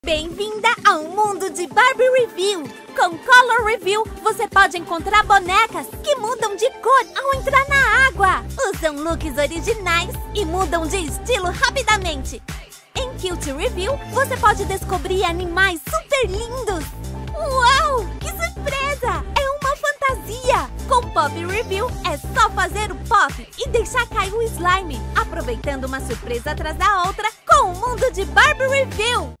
Bem-vinda ao mundo de Barbie Review! Com Color Review, você pode encontrar bonecas que mudam de cor ao entrar na água, usam looks originais e mudam de estilo rapidamente. Em Cute Review, você pode descobrir animais super lindos! Uau! Que surpresa! É uma fantasia! Com Pop Review, é só fazer o pop e deixar cair o slime, aproveitando uma surpresa atrás da outra com o mundo de Barbie Review!